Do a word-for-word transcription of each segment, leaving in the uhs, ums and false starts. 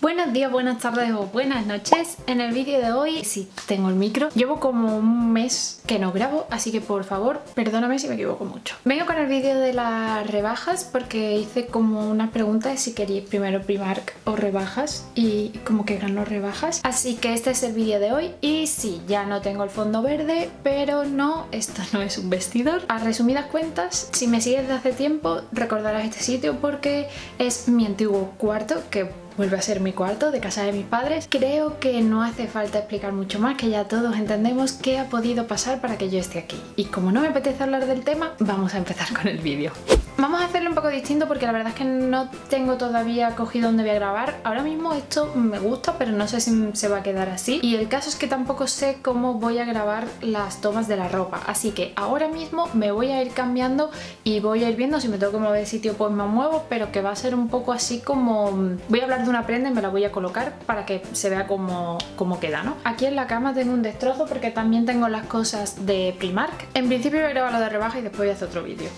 Buenos días, buenas tardes o buenas noches. En el vídeo de hoy, sí, tengo el micro. Llevo como un mes que no grabo, así que por favor, perdóname si me equivoco mucho. Vengo con el vídeo de las rebajas porque hice como una pregunta de si queréis primero Primark o rebajas y como que ganó rebajas. Así que este es el vídeo de hoy y sí, ya no tengo el fondo verde, pero no, esto no es un vestidor. A resumidas cuentas, si me sigues desde hace tiempo, recordarás este sitio porque es mi antiguo cuarto que vuelve a ser mi cuarto de casa de mis padres. Creo que no hace falta explicar mucho más, que ya todos entendemos qué ha podido pasar para que yo esté aquí. Y como no me apetece hablar del tema, vamos a empezar con el vídeo. Vamos a hacerlo un poco distinto porque la verdad es que no tengo todavía cogido dónde voy a grabar. Ahora mismo esto me gusta, pero no sé si se va a quedar así. Y el caso es que tampoco sé cómo voy a grabar las tomas de la ropa. Así que ahora mismo me voy a ir cambiando y voy a ir viendo si me tengo que mover de sitio, pues me muevo, pero que va a ser un poco así como... Voy a hablar de una prenda y me la voy a colocar para que se vea cómo, cómo queda, ¿no? Aquí en la cama tengo un destrozo porque también tengo las cosas de Primark. En principio voy a grabar lo de rebaja y después voy a hacer otro vídeo.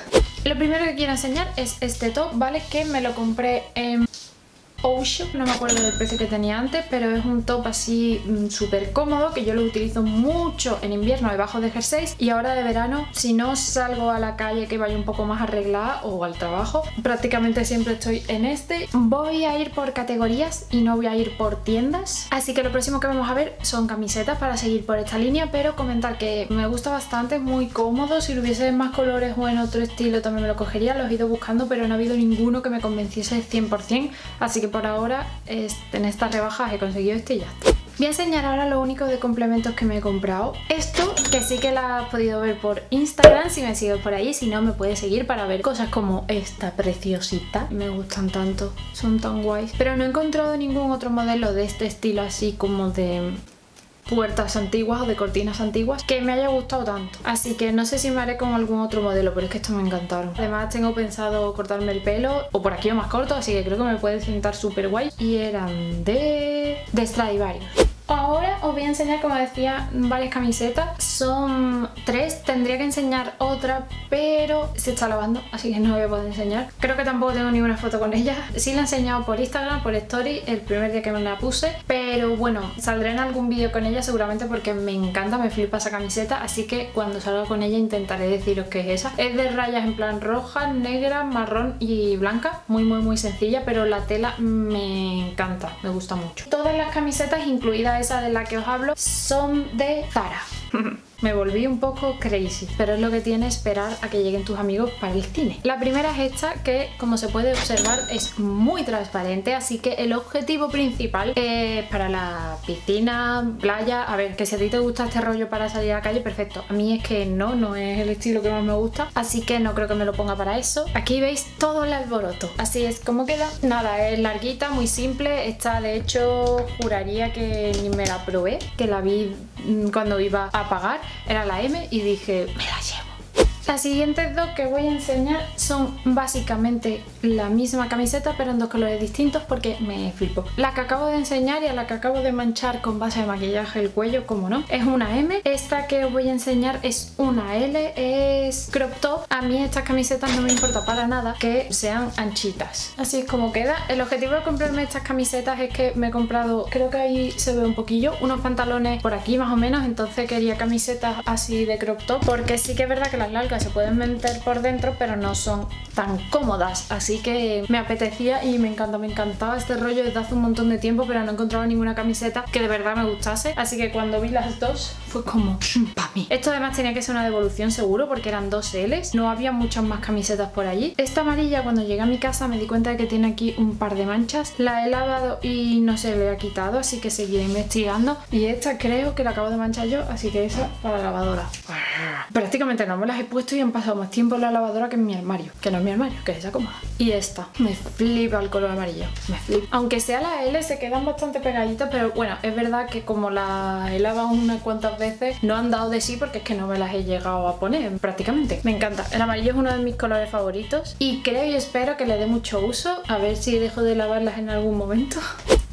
Lo primero que quiero enseñar es este top, ¿vale? Que me lo compré en Oshop, no me acuerdo del precio que tenía antes, pero es un top así súper cómodo que yo lo utilizo mucho en invierno debajo de jerseys y ahora de verano, si no salgo a la calle que vaya un poco más arreglada o al trabajo, prácticamente siempre estoy en este. Voy a ir por categorías y no voy a ir por tiendas, así que lo próximo que vamos a ver son camisetas para seguir por esta línea, pero comentar que me gusta bastante, muy cómodo. Si lo hubiese en más colores o en otro estilo también me lo cogería, los he ido buscando, pero no ha habido ninguno que me convenciese cien por cien, así que por ahora en estas rebajas he conseguido este y ya está. Voy a enseñar ahora lo único de complementos que me he comprado. Esto, que sí que la has podido ver por Instagram, si me sigues por ahí, si no me puedes seguir para ver cosas como esta preciosita. Me gustan tanto, son tan guays. Pero no he encontrado ningún otro modelo de este estilo así como de puertas antiguas o de cortinas antiguas que me haya gustado tanto, así que no sé si me haré con algún otro modelo, pero es que estos me encantaron. Además tengo pensado cortarme el pelo o por aquí o más corto, así que creo que me puede sentar súper guay. Y eran de... de Stradivarius. Ahora os voy a enseñar, como decía, varias camisetas. Son tres, tendría que enseñar otra, pero se está lavando, así que no voy a poder enseñar. Creo que tampoco tengo ninguna foto con ella. Sí la he enseñado por Instagram, por Story, el primer día que me la puse. Pero bueno, saldré en algún vídeo con ella seguramente porque me encanta, me flipa esa camiseta. Así que cuando salga con ella intentaré deciros qué es esa. Es de rayas en plan roja, negra, marrón y blanca. Muy muy muy sencilla, pero la tela me encanta, me gusta mucho. Todas las camisetas, incluidas esa de la que os hablo, son de Zara. Me volví un poco crazy, pero es lo que tiene esperar a que lleguen tus amigos para el cine. La primera es esta, que como se puede observar es muy transparente, así que el objetivo principal es para la piscina, playa. A ver, que si a ti te gusta este rollo para salir a la calle, perfecto. A mí es que no, no es el estilo que más me gusta, así que no creo que me lo ponga para eso. Aquí veis todo el alboroto, así es como queda. Nada, es larguita, muy simple. Esta de hecho juraría que ni me la probé, que la vi cuando iba a pagar, era la M y dije, me la llevo. Las siguientes dos que voy a enseñar son básicamente la misma camiseta pero en dos colores distintos porque me flipo. La que acabo de enseñar y a la que acabo de manchar con base de maquillaje el cuello, como no, es una M. Esta que os voy a enseñar es una L, es crop top. A mí estas camisetas no me importa para nada que sean anchitas. Así es como queda. El objetivo de comprarme estas camisetas es que me he comprado, creo que ahí se ve un poquillo, unos pantalones por aquí más o menos, entonces quería camisetas así de crop top porque sí que es verdad que las largas se pueden meter por dentro pero no son tan cómodas, así que me apetecía y me encanta, me encantaba este rollo desde hace un montón de tiempo, pero no encontraba ninguna camiseta que de verdad me gustase, así que cuando vi las dos fue como para mí. Esto además tenía que ser una devolución seguro porque eran dos L's, no había muchas más camisetas por allí. Esta amarilla, cuando llegué a mi casa me di cuenta de que tiene aquí un par de manchas, la he lavado y no se le ha quitado, así que seguiré investigando. Y esta creo que la acabo de manchar yo, así que esa para la lavadora. Prácticamente no me las he puesto y han pasado más tiempo en la lavadora que en mi armario, que no es mi armario, que es esa cómoda. Y esta, me flipa el color amarillo, me flipa. Aunque sea la L se quedan bastante pegaditas, pero bueno, es verdad que como las he lavado unas cuantas veces no han dado de sí porque es que no me las he llegado a poner prácticamente. Me encanta, el amarillo es uno de mis colores favoritos y creo y espero que le dé mucho uso, a ver si dejo de lavarlas en algún momento.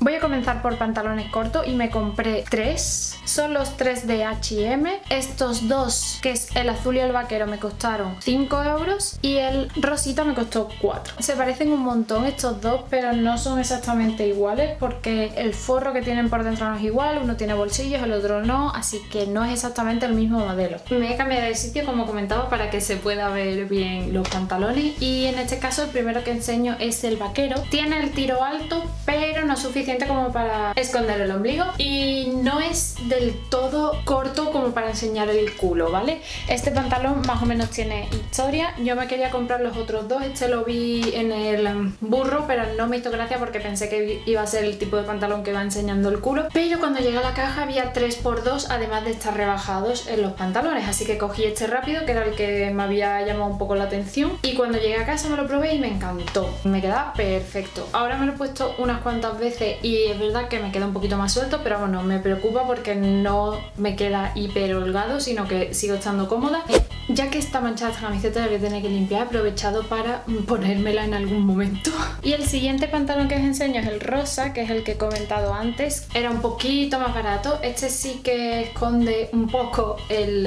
Voy a comenzar por pantalones cortos y me compré tres. Son los tres de H y M. Estos dos, que es el azul y el vaquero, me costaron cinco euros y el rosita me costó cuatro. Se parecen un montón estos dos, pero no son exactamente iguales porque el forro que tienen por dentro no es igual. Uno tiene bolsillos, el otro no, así que no es exactamente el mismo modelo. Me he cambiado de sitio, como comentaba, para que se pueda ver bien los pantalones, y en este caso el primero que enseño es el vaquero. Tiene el tiro alto, pero no suficiente como para esconder el ombligo, y no es del todo corto como para enseñar el culo, ¿vale? Este pantalón más o menos tiene historia. Yo me quería comprar los otros dos. Este lo vi en el burro, pero no me hizo gracia porque pensé que iba a ser el tipo de pantalón que va enseñando el culo. Pero cuando llegué a la caja había tres por dos, además de estar rebajados en los pantalones, así que cogí este rápido, que era el que me había llamado un poco la atención, y cuando llegué a casa me lo probé y me encantó. Me queda perfecto. Ahora me lo he puesto unas cuantas veces y es verdad que me queda un poquito más suelto, pero bueno, me preocupa porque no me queda hiper holgado, sino que sigo estando cómoda. Ya que está manchada esta camiseta, la voy a tener que limpiar. He aprovechado para ponérmela en algún momento. Y el siguiente pantalón que os enseño es el rosa, que es el que he comentado antes. Era un poquito más barato. Este sí que esconde un poco el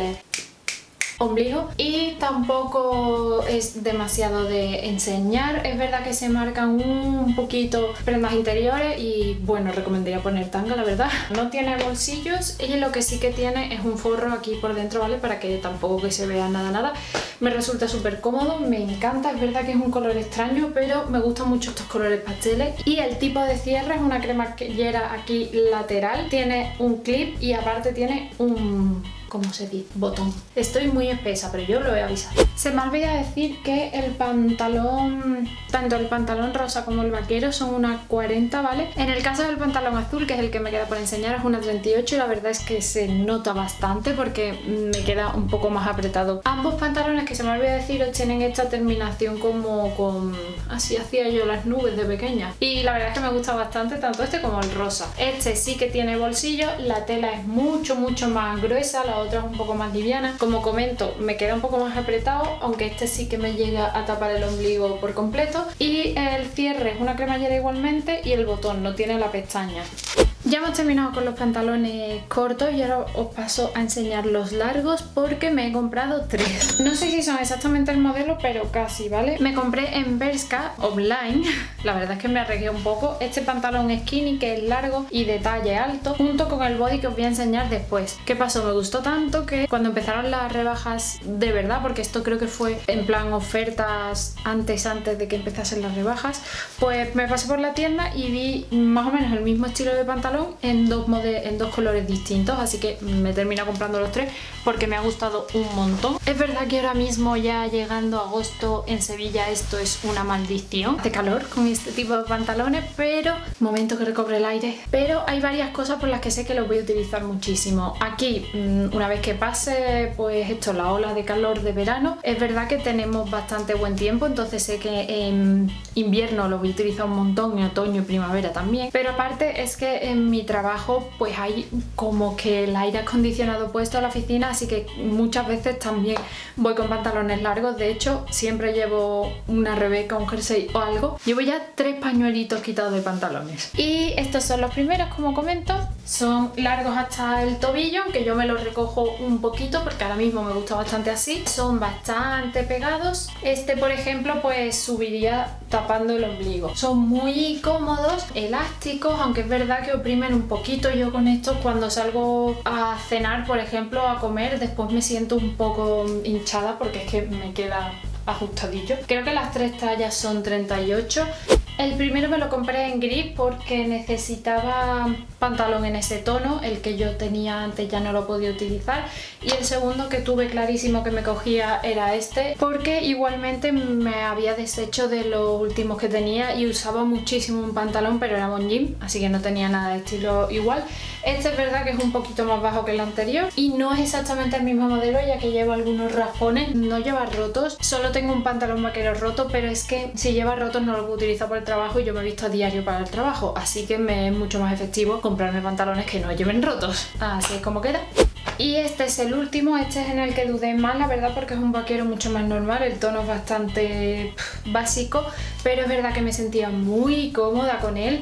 ombligo y tampoco es demasiado de enseñar. Es verdad que se marcan un poquito prendas interiores y bueno, recomendaría poner tanga, la verdad. No tiene bolsillos y lo que sí que tiene es un forro aquí por dentro, ¿vale? Para que tampoco que se vea nada nada. Me resulta súper cómodo, me encanta. Es verdad que es un color extraño, pero me gustan mucho estos colores pasteles. Y el tipo de cierre es una cremallera aquí lateral, tiene un clip y aparte tiene un... ¿cómo se dice? Botón. Estoy muy espesa, pero yo lo he avisado. Se me olvida decir que el pantalón, tanto el pantalón rosa como el vaquero, son una cuarenta, ¿vale? En el caso del pantalón azul, que es el que me queda por enseñar, es una treinta y ocho y la verdad es que se nota bastante porque me queda un poco más apretado. Ambos pantalones, que se me olvida deciros, tienen esta terminación como con... así hacía yo las nubes de pequeña. Y la verdad es que me gusta bastante tanto este como el rosa. Este sí que tiene bolsillo, la tela es mucho, mucho más gruesa, la otra es un poco más liviana. Como comento, me queda un poco más apretado, aunque este sí que me llega a tapar el ombligo por completo. Y el cierre es una cremallera igualmente y el botón no tiene la pestaña. Ya hemos terminado con los pantalones cortos y ahora os paso a enseñar los largos porque me he comprado tres. No sé si son exactamente el modelo, pero casi, ¿vale? Me compré en Bershka online, la verdad es que me arriesgué un poco, este pantalón skinny que es largo y de talle alto, junto con el body que os voy a enseñar después. ¿Qué pasó? Me gustó tanto que cuando empezaron las rebajas de verdad, porque esto creo que fue en plan ofertas antes, antes de que empezasen las rebajas, pues me pasé por la tienda y vi más o menos el mismo estilo de pantalón en dos, en dos colores distintos, así que me terminé comprando los tres porque me ha gustado un montón. Es verdad que ahora mismo, ya llegando a agosto, en Sevilla esto es una maldición de calor con este tipo de pantalones, pero momento que recobre el aire. Pero hay varias cosas por las que sé que los voy a utilizar muchísimo. Aquí, una vez que pase pues esto, la ola de calor de verano, es verdad que tenemos bastante buen tiempo, entonces sé que en invierno los voy a utilizar un montón, en otoño y primavera también. Pero aparte es que en mi trabajo pues hay como que el aire acondicionado puesto a la oficina, así que muchas veces también voy con pantalones largos. De hecho, siempre llevo una rebeca, un jersey o algo. Llevo ya tres pañuelitos quitados de pantalones. Y estos son los primeros, como comento. Son largos hasta el tobillo, aunque yo me los recojo un poquito porque ahora mismo me gusta bastante así. Son bastante pegados. Este, por ejemplo, pues subiría tapando el ombligo. Son muy cómodos, elásticos, aunque es verdad que oprimen un poquito. Yo con estos, cuando salgo a cenar, por ejemplo, a comer, después me siento un poco hinchada porque es que me queda ajustadillo. Creo que las tres tallas son treinta y ocho. El primero me lo compré en gris porque necesitaba pantalón en ese tono, el que yo tenía antes ya no lo podía utilizar, y el segundo que tuve clarísimo que me cogía era este, porque igualmente me había deshecho de los últimos que tenía y usaba muchísimo un pantalón, pero era un jean, así que no tenía nada de estilo igual. Este es verdad que es un poquito más bajo que el anterior y no es exactamente el mismo modelo, ya que lleva algunos raspones. No lleva rotos, solo tengo un pantalón vaquero roto, pero es que si lleva rotos no lo puedo utilizar por el trabajo y yo me he visto a diario para el trabajo, así que me es mucho más efectivo comprarme pantalones que no lleven rotos. Así es como queda. Y este es el último, este es en el que dudé más, la verdad, porque es un vaquero mucho más normal, el tono es bastante pff, básico, pero es verdad que me sentía muy cómoda con él.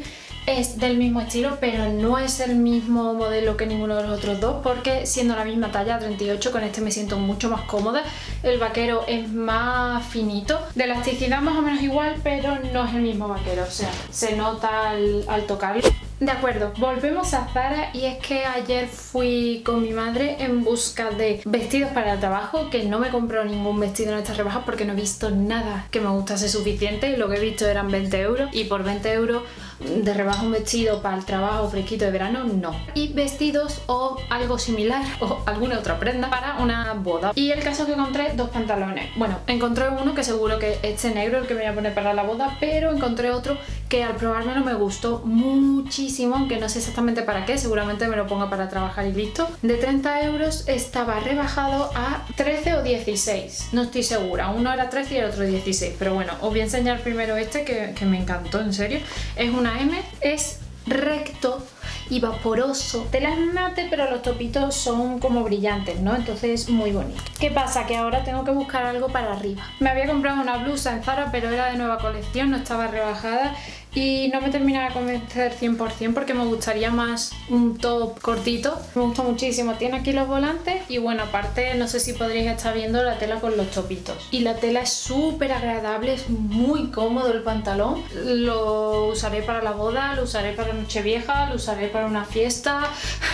es del mismo estilo, pero no es el mismo modelo que ninguno de los otros dos, porque siendo la misma talla treinta y ocho, con este me siento mucho más cómoda. El vaquero es más finito, de elasticidad más o menos igual, pero no es el mismo vaquero, o sea, se nota al, al tocarlo. De acuerdo, volvemos a Zara, y es que ayer fui con mi madre en busca de vestidos para el trabajo, que no me compró ningún vestido en estas rebajas porque no he visto nada que me gustase suficiente, y lo que he visto eran veinte euros, y por veinte euros de rebaja un vestido para el trabajo fresquito de verano, no. Y vestidos o algo similar o alguna otra prenda para una boda. Y el caso es que encontré dos pantalones. Bueno, encontré uno que seguro que este negro, el que me voy a poner para la boda, pero encontré otro que al probármelo me gustó muchísimo, aunque no sé exactamente para qué, seguramente me lo ponga para trabajar y listo. De treinta euros estaba rebajado a trece o dieciséis, no estoy segura, uno era trece y el otro dieciséis, pero bueno, os voy a enseñar primero este que, que me encantó, en serio. Es una M, es recto y vaporoso, tela es mate, pero los topitos son como brillantes, ¿no? Entonces muy bonito. ¿Qué pasa? Que ahora tengo que buscar algo para arriba. Me había comprado una blusa en Zara, pero era de nueva colección, no estaba rebajada, y no me terminaba de convencer cien por cien porque me gustaría más un top cortito. Me gusta muchísimo, tiene aquí los volantes y bueno, aparte no sé si podréis estar viendo la tela con los topitos. Y la tela es súper agradable, es muy cómodo el pantalón. Lo usaré para la boda, lo usaré para Nochevieja, lo usaré para una fiesta.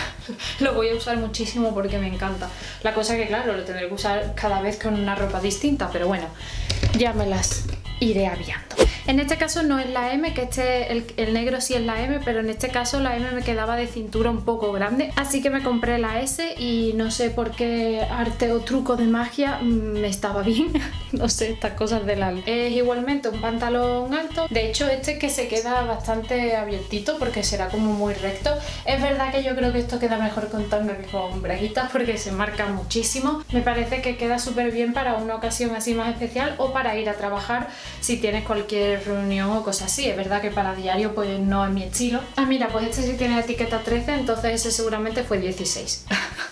Lo voy a usar muchísimo porque me encanta. La cosa es que claro, lo tendré que usar cada vez con una ropa distinta, pero bueno, ya me las iré aviando. En este caso no es la M, que este, el, el negro sí es la M, pero en este caso la M me quedaba de cintura un poco grande, así que me compré la S y no sé por qué arte o truco de magia me estaba bien. No sé, estas cosas del alma. Es igualmente un pantalón alto, de hecho este que se queda bastante abiertito porque será como muy recto. Es verdad que yo creo que esto queda mejor con tanga que con braguitas porque se marca muchísimo. Me parece que queda súper bien para una ocasión así más especial o para ir a trabajar si tienes cualquier reunión o cosas así. Es verdad que para diario pues no es mi estilo. Ah, mira, pues este sí tiene la etiqueta trece, entonces ese seguramente fue dieciséis.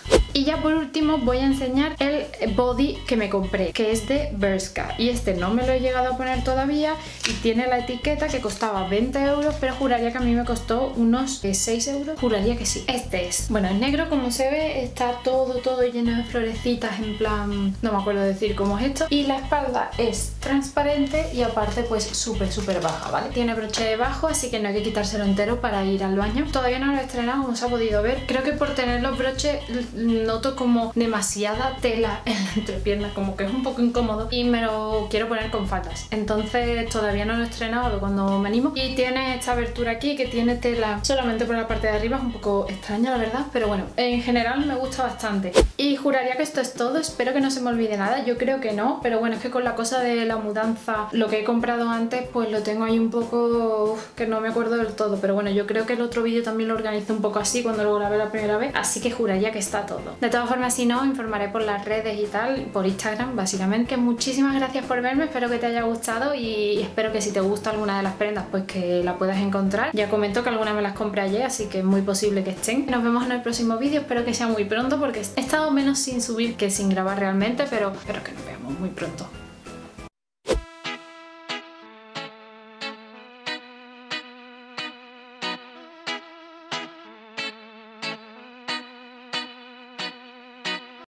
Y ya por último voy a enseñar el body que me compré, que es de Bershka, y este no me lo he llegado a poner todavía y tiene la etiqueta que costaba veinte euros, pero juraría que a mí me costó unos seis euros, juraría que sí. Este es, bueno, es negro como se ve, está todo todo lleno de florecitas en plan, no me acuerdo decir cómo es esto, y la espalda es transparente y aparte pues súper súper baja, ¿vale? Tiene broche bajo, así que no hay que quitárselo entero para ir al baño. Todavía no lo he estrenado, como se ha podido ver. Creo que por tener los broches noto como demasiada tela en la entrepierna, como que es un poco incómodo y me lo quiero poner con faldas, entonces todavía no lo he estrenado, cuando me animo. Y tiene esta abertura aquí que tiene tela solamente por la parte de arriba, es un poco extraña la verdad, pero bueno, en general me gusta bastante. Y juraría que esto es todo, espero que no se me olvide nada, yo creo que no, pero bueno, es que con la cosa de la mudanza, lo que he comprado antes pues lo tengo ahí un poco uf, que no me acuerdo del todo, pero bueno, yo creo que el otro vídeo también lo organizé un poco así cuando lo grabé la primera vez, así que juraría que está todo. De todas formas, si no, informaré por las redes y tal, por Instagram básicamente. Que muchísimas gracias por verme, espero que te haya gustado y espero que si te gusta alguna de las prendas pues que la puedas encontrar. Ya comento que algunas me las compré ayer, así que es muy posible que estén. Nos vemos en el próximo vídeo, espero que sea muy pronto porque he estado menos sin subir que sin grabar realmente, pero espero que nos veamos muy pronto.